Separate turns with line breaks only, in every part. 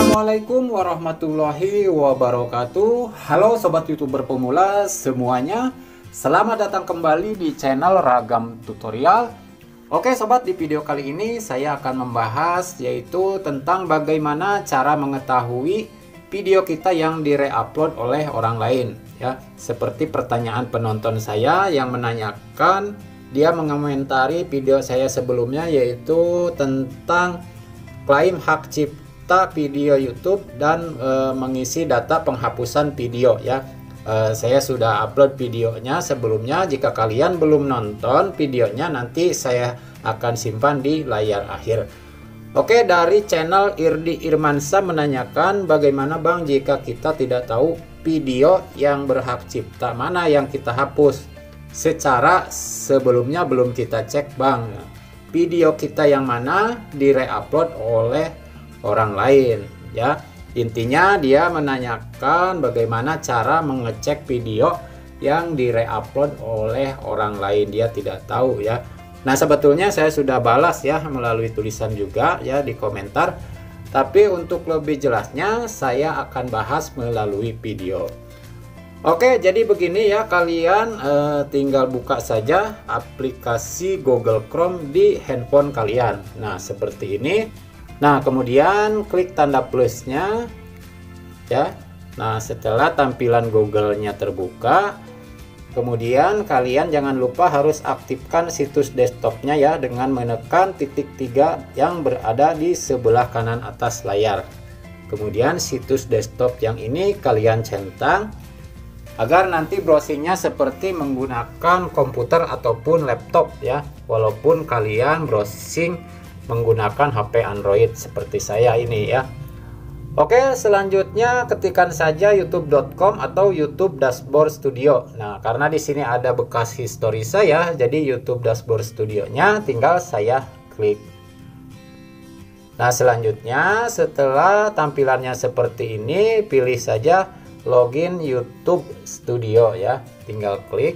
Assalamualaikum warahmatullahi wabarakatuh. Halo sobat YouTuber pemula semuanya. Selamat datang kembali di channel Ragam Tutorial. Oke sobat, di video kali ini saya akan membahas yaitu tentang bagaimana cara mengetahui video kita yang dire-upload oleh orang lain ya. Seperti pertanyaan penonton saya yang menanyakan, dia mengomentari video saya sebelumnya yaitu tentang klaim hak cipta video YouTube dan mengisi data penghapusan video ya. Saya sudah upload videonya sebelumnya. Jika kalian belum nonton videonya, nanti saya akan simpan di layar akhir. Oke, dari channel Irdi Irmansa menanyakan, bagaimana Bang jika kita tidak tahu video yang berhak cipta mana yang kita hapus? Secara sebelumnya belum kita cek Bang, video kita yang mana dire-upload oleh orang lain ya. Intinya dia menanyakan bagaimana cara mengecek video yang dire-upload oleh orang lain, dia tidak tahu ya. Nah sebetulnya saya sudah balas ya melalui tulisan juga ya di komentar, tapi untuk lebih jelasnya saya akan bahas melalui video. Oke, jadi begini ya, kalian tinggal buka saja aplikasi Google Chrome di handphone kalian. Nah seperti ini. Nah kemudian klik tanda plusnya ya. Nah setelah tampilan Google-nya terbuka, kemudian kalian jangan lupa harus aktifkan situs desktopnya ya dengan menekan titik 3 yang berada di sebelah kanan atas layar. Kemudian situs desktop yang ini kalian centang agar nanti browsingnya seperti menggunakan komputer ataupun laptop ya, walaupun kalian browsing menggunakan HP Android seperti saya ini ya. Oke, selanjutnya ketikkan saja youtube.com atau YouTube Dashboard Studio. Nah, karena di sini ada bekas history saya, jadi YouTube Dashboard Studionya tinggal saya klik. Nah, selanjutnya setelah tampilannya seperti ini, pilih saja login YouTube Studio ya, tinggal klik.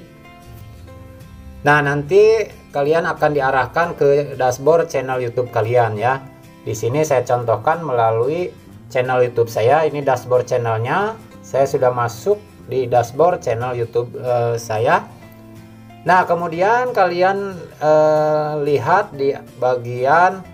Nah, nanti kalian akan diarahkan ke dashboard channel YouTube kalian ya. Di sini saya contohkan melalui channel YouTube saya. Ini dashboard channelnya. Saya sudah masuk di dashboard channel YouTube saya. Nah, kemudian kalian lihat di bagian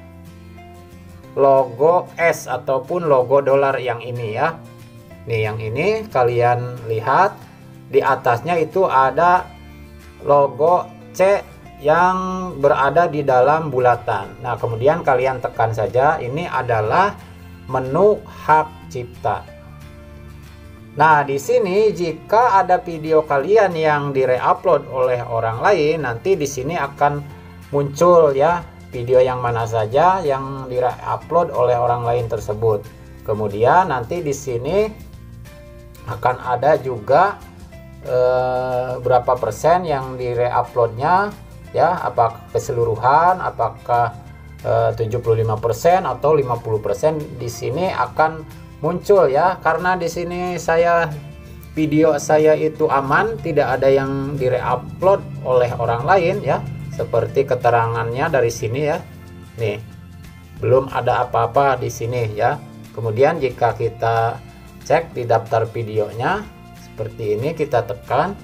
logo S ataupun logo dolar yang ini ya. Nih yang ini kalian lihat di atasnya itu ada logo C yang berada di dalam bulatan. Nah, kemudian kalian tekan saja, ini adalah menu hak cipta. Nah, di sini jika ada video kalian yang dire-upload oleh orang lain, nanti di sini akan muncul ya video yang mana saja yang dire-upload oleh orang lain tersebut. Kemudian nanti di sini akan ada juga berapa persen yang dire-uploadnya ya, apakah keseluruhan, apakah 75% atau 50%. Di sini akan muncul ya, karena di sini video saya itu aman, tidak ada yang dire-upload oleh orang lain ya, seperti keterangannya dari sini ya. Nih, belum ada apa-apa di sini ya. Kemudian jika kita cek di daftar videonya seperti ini, kita tekan.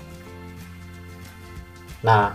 Nah,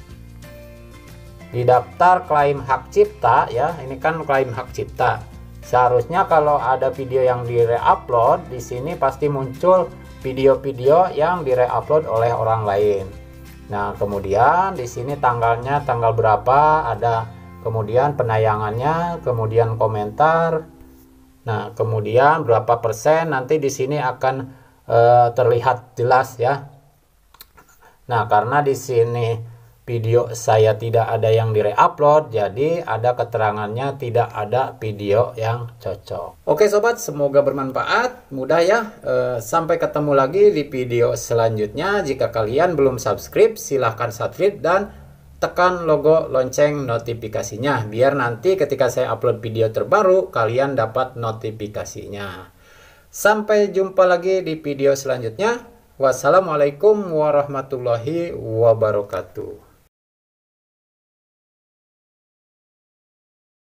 di daftar klaim hak cipta ya, ini kan klaim hak cipta. Seharusnya kalau ada video yang dire-upload, di sini pasti muncul video-video yang dire-upload oleh orang lain. Nah, kemudian di sini tanggalnya tanggal berapa ada, kemudian penayangannya, kemudian komentar. Nah, kemudian berapa persen nanti di sini akan terlihat jelas ya. Nah, karena di sini video saya tidak ada yang dire-upload, jadi ada keterangannya tidak ada video yang cocok. Oke sobat, semoga bermanfaat, mudah ya. Sampai ketemu lagi di video selanjutnya. Jika kalian belum subscribe, silahkan subscribe dan tekan logo lonceng notifikasinya, biar nanti ketika saya upload video terbaru kalian dapat notifikasinya. Sampai jumpa lagi di video selanjutnya. Wassalamualaikum warahmatullahi wabarakatuh.